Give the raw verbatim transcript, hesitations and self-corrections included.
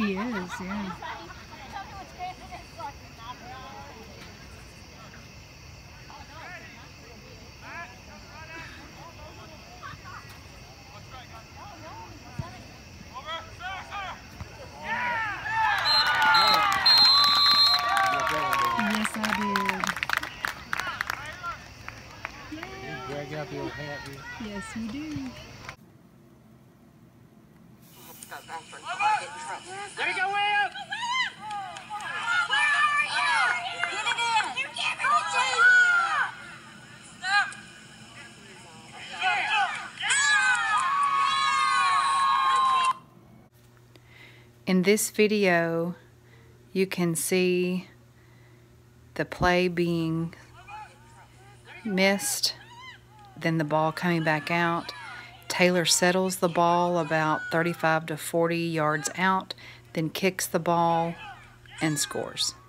He is, yeah. Yes, I did. Yay. Drag out the old hat here. Yes, you do. There you go, Will! Where are you? Get it in! You can't be the team! Stop! In this video, you can see the play being missed, then the ball coming back out. Taylor settles the ball about thirty-five to forty yards out, then kicks the ball and scores.